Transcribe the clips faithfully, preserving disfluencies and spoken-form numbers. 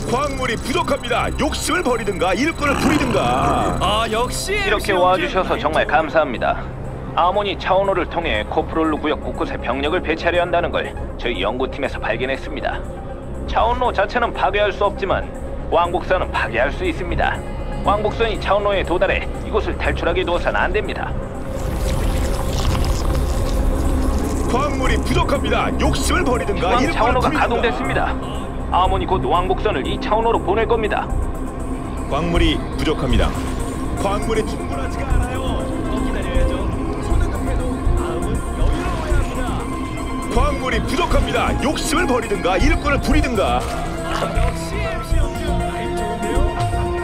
광물이 부족합니다. 욕심을 버리든가 일꾼을 부리든가. 아, 역시 이렇게 와주셔서 정말 감사합니다. 아모니 차원호를 통해 코프롤루 구역 곳곳에 병력을 배치하려 한다는 걸 저희 연구팀에서 발견했습니다. 차원로 자체는 파괴할 수 없지만 왕복선은 파괴할 수 있습니다. 왕복선이 차원로에 도달해 이곳을 탈출하게 두어서는 안 됩니다. 광물이 부족합니다. 욕심을 버리든가 중앙 일꾼을 차원호가 부리든가. 가동됐습니다. 아모니 곧 왕복선을 이 차원호로 보낼 겁니다. 광물이 부족합니다. 광물이 충분하지가 않아요. 더 기다려야죠. 손은 급해도 마음은 여유로워야 합니다. 광물이 부족합니다. 욕심을 버리든가 일꾼을 부리든가. 아, 역시 엠씨 형님 라임 좋은데요?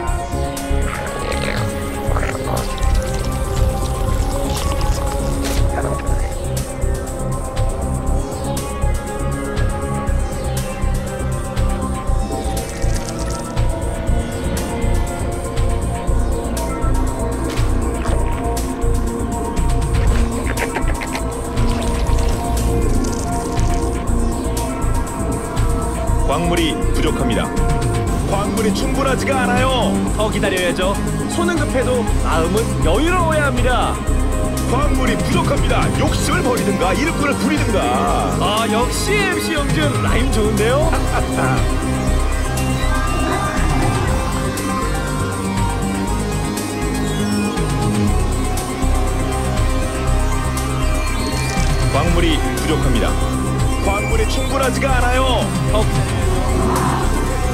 광물이 부족합니다. 광물이 충분하지가 않아요. 더 기다려야죠. 손은 급해도 마음은 여유로워야 합니다. 광물이 부족합니다. 욕심을 버리든가 일꾼을 부리든가. 아, 역시 엠씨 형님 라임 좋은데요? 광물이 부족합니다. 광물이 충분하지가 않아요. 더 기다려야죠.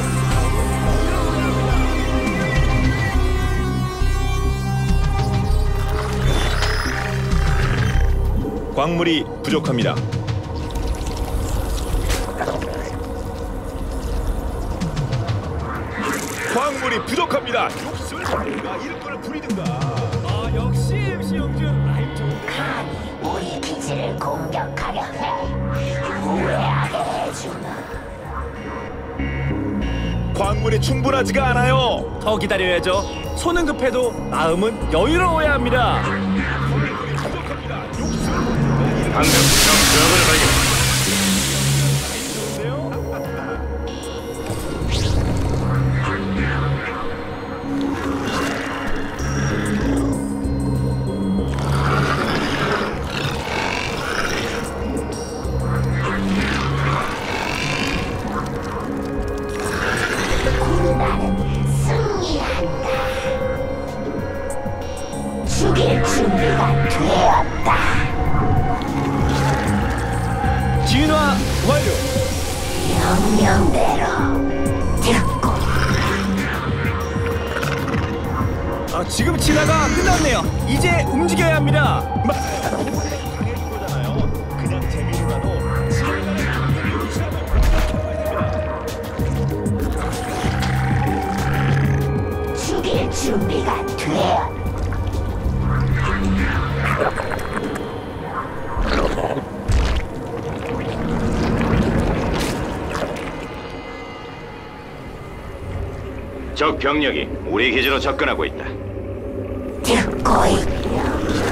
광물이 부족합니다. 광물이 부족합니다. 욕심을 버리든가 일꾼을 부리든가. 아, 역시 엠씨 형님 라임 좋은데요? 우리 기지를 공격하려 해. 후회하게 해주마. 광물이 충분하지가 않아요. 더 기다려야죠. 손은 급해도 마음은 여유로워야 합니다. 광물이 부족합니다. 욕심을 버리든가. 방금 적 적을 발견. 나는 승리한다. 죽일 준비가 되었다. 진화 완료. 명령대로 듣고 아, 지금 진화가 끝났네요. 이제 움직여야 합니다. 당연히 거잖아요. 그냥 재미로라도 시간을 강력히 유지하고 공격해야 됩니다. 죽일 준비가 되었다. 적 병력이 우리 기지로 접근하고 있다. 듣고 있다.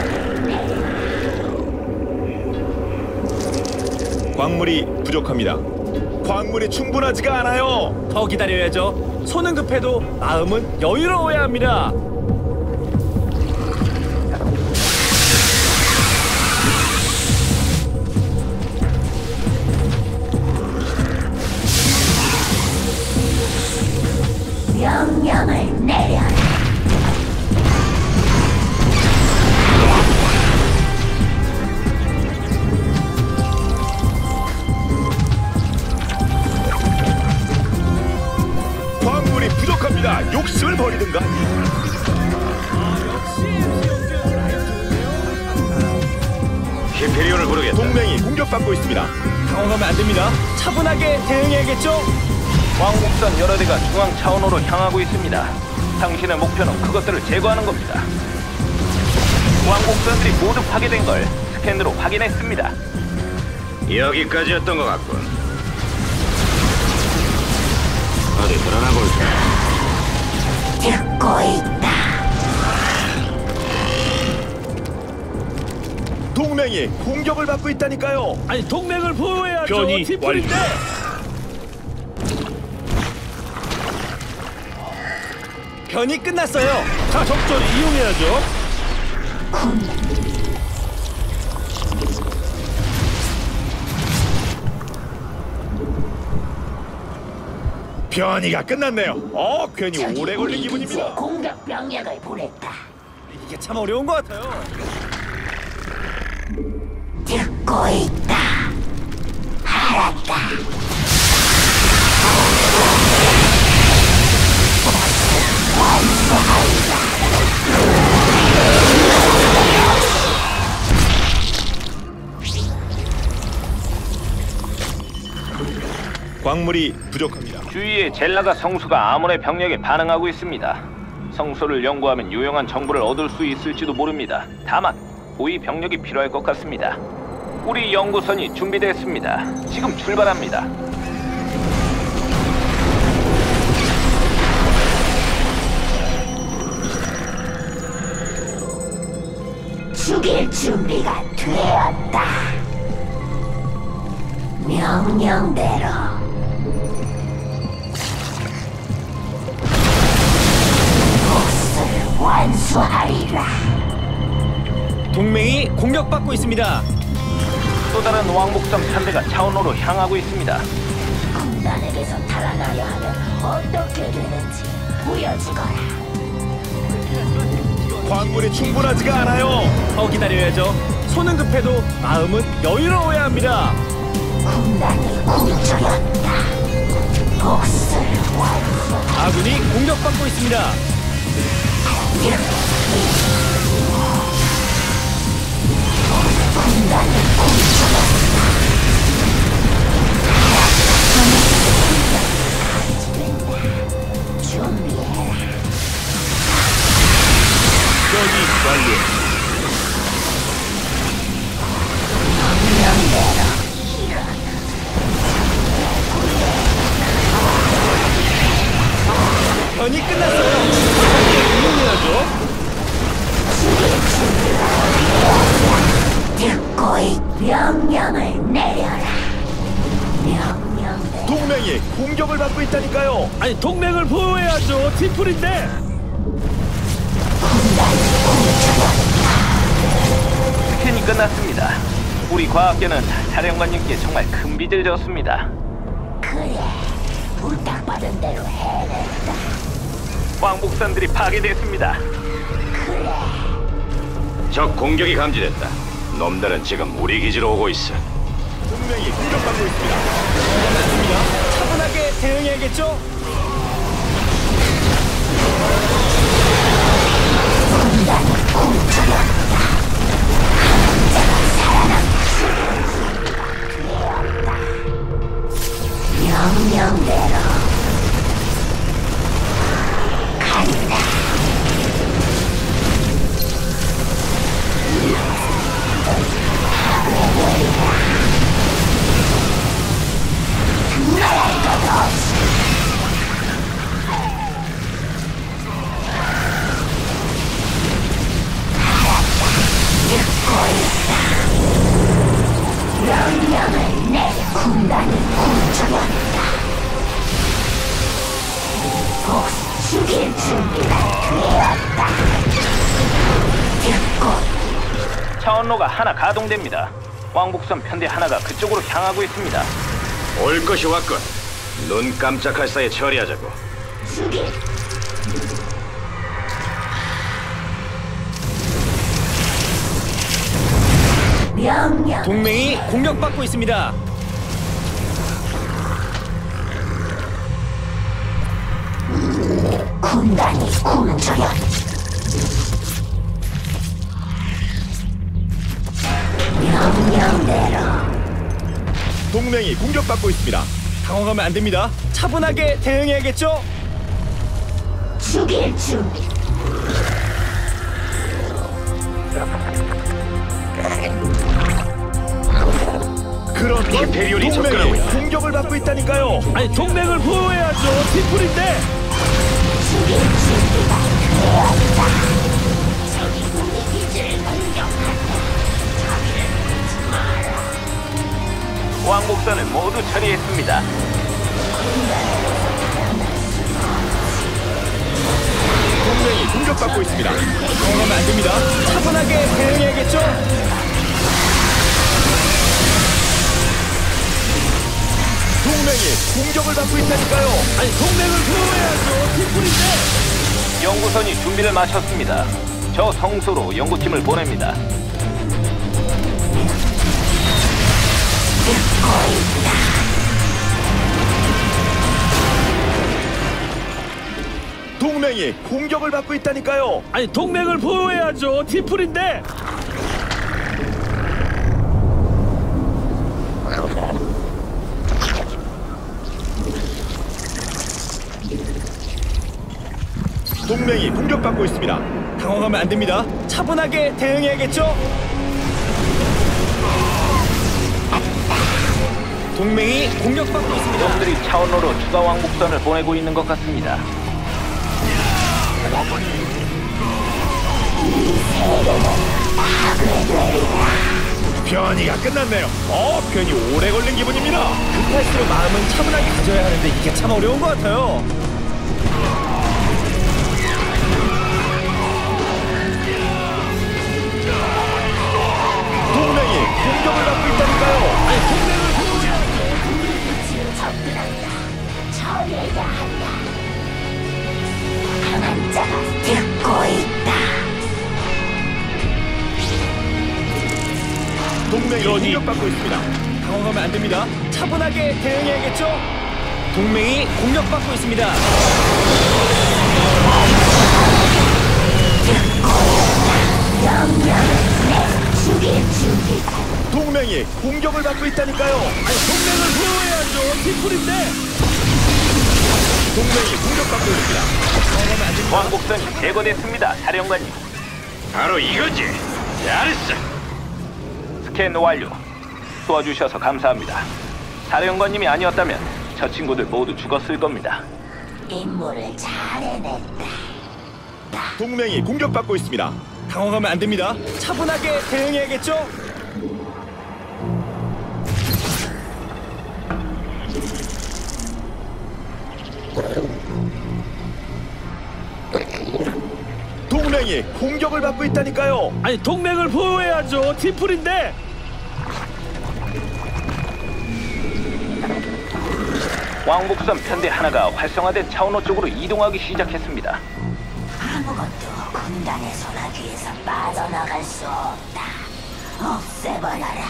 광물이 부족합니다. 광물이 충분하지가 않아요. 더 기다려야죠. 손은 급해도 마음은 여유로워야 합니다. 명령을 내려라. 광물이 부족합니다. 욕심을 버리든가. 히페리온을 부르겠다. 동맹이 공격받고 있습니다. 당황하면 안 됩니다. 차분하게 대응해야겠죠? 왕복선 여러 대가 중앙 차원호로 향하고 있습니다. 당신의 목표는 그것들을 제거하는 겁니다. 왕복선들이 모두 파괴된 걸 스캔으로 확인했습니다. 여기까지였던 것 같군. 어디 드러나 볼까? 듣고 있다. 동맹이 공격을 받고 있다니까요. 아니, 동맹을 보호해야죠. 변이 팀플인데. 변이 끝났어요. 자, 적절히 이용해야죠. 변이가 끝났네요. 어, 괜히 저기 오래 걸린 우리 기지에 기분입니다. 공격 병력을 보냈다. 이게 참 어려운 것 같아요. 듣고 있다. 알았다. 광물이 부족합니다. 주위에 젤라가 성수가 아몬의 병력에 반응하고 있습니다. 성소를 연구하면 유용한 정보를 얻을 수 있을지도 모릅니다. 다만 고위 병력이 필요할 것 같습니다. 우리 연구선이 준비됐습니다. 지금 출발합니다. 죽일 준비가 되었다. 명령대로 복수를 완수하리라. 동맹이 공격받고 있습니다. 또 다른 왕복선 편대가 차원호로 향하고 있습니다. 군단에게서 탈환하려 하면 어떻게 되는지 보여주거라. 광물이 충분하지가 않아요. 더 기다려야죠. 손은 급해도 마음은 여유로워야 합니다. 군단이 굶주렸다. 복수를 완수. 아군이 공격받고 있습니다. 군단이 굶주렸다. 준비해라. 변이 완료. 명령대로 변이 끝났어요. 이용해야죠. 듣고 있 명령을 내려라. 명령대로 동맹이 공격을 받고 있다니까요. 아니 동맹을 보호해야죠. 팀플인데. 스캔이 끝났습니다. 우리 과학계는 사령관님께 정말 큰 빚을 졌습니다. 그래 부탁받은 대로 해냈다. 왕복선들이 파괴됐습니다. 그래 적 공격이 감지됐다. 놈들은 지금 우리 기지로 오고 있어. 동맹이 공격받고 있습니다. 차분하게 대응해야겠죠. 군단이 굶주렸다. 명령대로 간다. 말할 것 없이 듣고 있다. 명령을 내려. 군단이 굶주렸다. 복수 죽일 준비가 되었다. 듣고 차원로가 하나 가동됩니다. 왕복선 편대 하나가 그쪽으로 향하고 있습니다. 올 것이 왔군. 눈 깜짝할 사이에 처리하자고. 죽일 명령 동맹이 공격받고 있습니다. 군단이 굶주렸다. 명령대로 동맹이 공격받고 있습니다. 당황하면 안 됩니다. 차분하게 대응해야겠죠. 죽일 준비. 그런 임페리온이 동맹이 접근하고 있다. 공격을 받고 있다니까요. 아니 동맹을 보호해야죠. 팀플인데. 죽일 준비가 되었다. 적이 우리 기지를 공격한다. 자기를 믿지 마라. 왕복선을 모두 처리했습니다. 동맹이 공격받고 있습니다. 당황하면 안 됩니다. 차분하게 대응해야겠죠? 동맹이 공격을 받고 있다니까요. 아니, 동맹을 보호해야죠. 팀플인데. 연구선이 준비를 마쳤습니다. 저 성소로 연구팀을 보냅니다. 동맹이 공격을 받고 있다니까요. 아니, 동맹을 보호해야죠. 팀플인데. 동맹이 공격받고 있습니다. 당황하면 안 됩니다. 차분하게 대응해야겠죠? 동맹이 공격받고 있습니다. 놈들이 차원로로 추가 왕복선을 보내고 있는 것 같습니다. 변이가 끝났네요. 어, 변이 오래 걸린 기분입니다. 급할수록 마음은 차분하게 가져야 하는데 이게 참 어려운 것 같아요. 동맹이 공격을 받고 있다니까요. 아니, 동맹을 위치로 접근한다. 처리해야 한다. 강한 자가 듣고 있다. 동맹이 공격받고 있습니다. 당황하면 안 됩니다. 차분하게 대응해야겠죠? 동맹이 공격받고 있습니다. 죽일 준비다. 동맹이 공격을 받고 있다니까요. 아니, 동맹을 보호해야죠. 팀플인데. 동맹이 공격받고 있습니다. 당황하면 안 됩니다. 왕복선이 제거됐습니다. 사령관님. 바로 이거지. 잘했어. 스캔 완료. 도와주셔서 감사합니다. 사령관님이 아니었다면 저 친구들 모두 죽었을 겁니다. 임무를 잘 해냈다. 동맹이 공격받고 있습니다. 당황하면 안 됩니다. 차분하게 대응해야겠죠? 동맹이 공격을 받고 있다니까요. 아니, 동맹을 보호해야죠. 팀플인데. 왕복선 편대 하나가 활성화된 차원호 쪽으로 이동하기 시작했습니다. 아무것도 군단의 소나기에서 빠져나갈 수 없다. 없애버려라.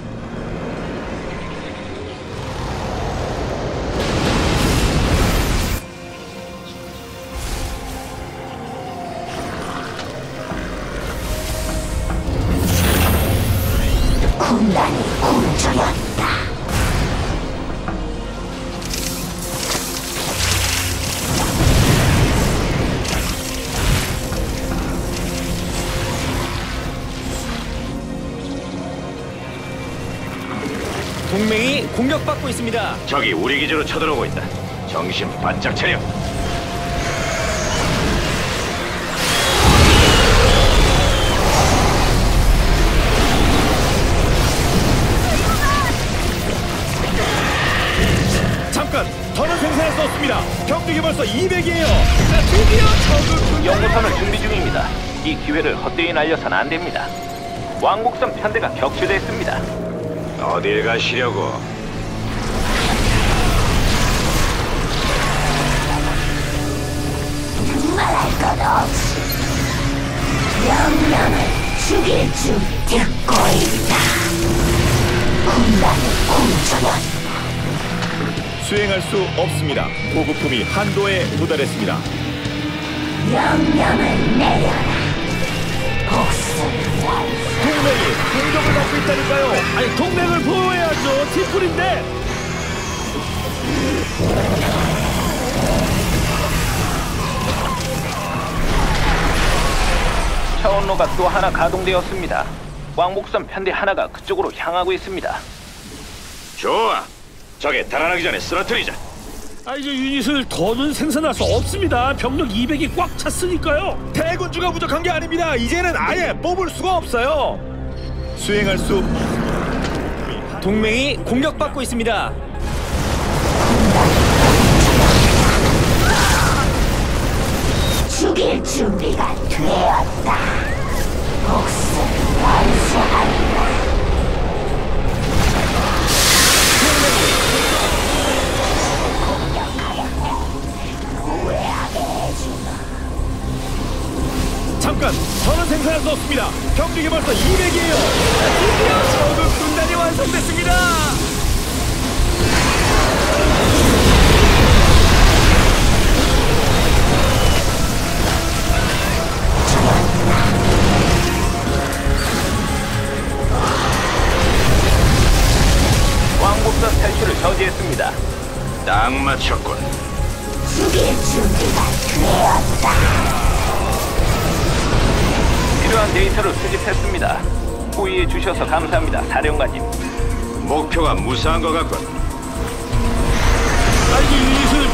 군단이 굶주렸다. 동맹이 공격받고 있습니다. 적이 우리 기지로 쳐들어오고 있다. 정신 바짝 차려. 잠깐, 더는 생산할 수 없습니다. 병력이 벌써 이백이에요. 자, 드디어 적을 연구선을 준비 중입니다. 이 기회를 헛되이 날려선 안 됩니다. 왕복선 편대가 격추됐습니다. 어딜 가시려고? 말할 것 없이 명령을 죽일 줄 듣고 있다. 군단이 굶주렸다. 수행할 수 없습니다. 보급품이 한도에 도달했습니다. 명령을 내려라. 복수를 위하여. 동맹이 공격을 받고 있다니까요. 아니, 동맹을 보호해야죠. 팀플인데. 차원로가 또 하나 가동되었습니다. 왕복선 편대 하나가 그쪽으로 향하고 있습니다. 좋아. 적에 달아나기 전에 쓰러뜨리자. 아, 이제 유닛을 더는 생산할 수 없습니다. 병력 이백이 꽉 찼으니까요. 대군주가 부족한 게 아닙니다. 이제는 아예 뽑을 수가 없어요. 수행할 수 동맹이 공격받고 있습니다. 죽일 죽일 준비가 되었다. 복수를 완수한다. 잠깐, 저는 생산할 수 없습니다. 경력이 벌써 이백이에요. 드디어 저그 군단이 완성됐습니다. 왕복선 탈출을 저지했습니다. 딱 맞췄군. 죽일 준비가 되었다. 필요한 데이터를 수집했습니다. 호의해 주셔서 감사합니다, 사령관님. 목표가 무사한 것 같군. 아이고, 이것은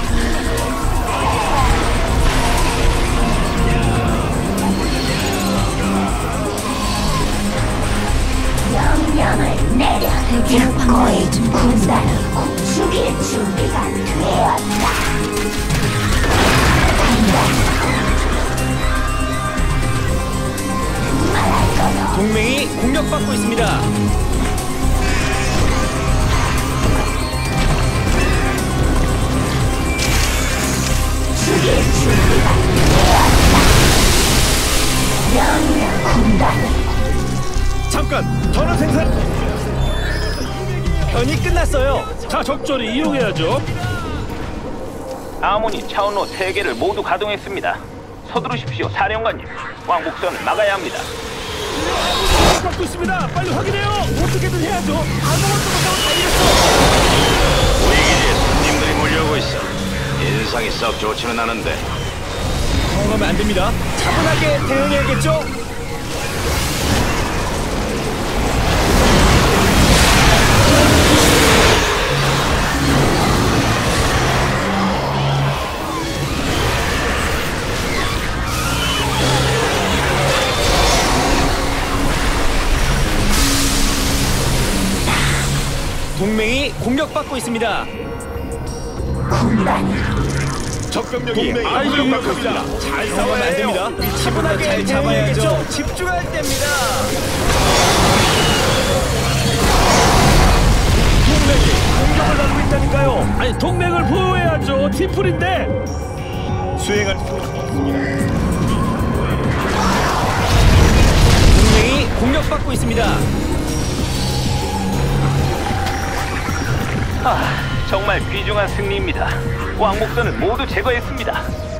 명령을 내려. 듣고 있는 군단을 꼭 죽일 준비가 되었다. 말할 것 없. 동맹이 공격받고 있습니다. 죽일 준비가 되었다. 명령 군단을 잠깐, 저는 생산. 변이 끝났어요. 자, 적절히 이용해야죠. 아모니 차원로 세 개를 모두 가동했습니다. 서두르십시오, 사령관님. 왕복선을 막아야 합니다. 받고 있습니다. 빨리 확인해요. 어떻게든 해야죠. 아무것도 못하고 달렸어. 우리 기지에 손님들이 몰려오고 있어. 인상이 썩 좋지는 않은데. 당황하면 안 됩니다. 차분하게 대응해야겠죠? 동맹이 공격받고 있습니다. 군단이 적병력이 아이고 공격합니다. 잘 싸워야 안 됩니다. 됩니다. 차분하게 대응해야겠죠? 집중할 때입니다. 동맹이 공격을 받고 있다니까요. 아니, 동맹을 보호해야죠. 팀플인데. 수행할 수 없습니다. 동맹이 공격받고 있습니다. 아, 정말 귀중한 승리입니다. 왕복선을 모두 제거했습니다.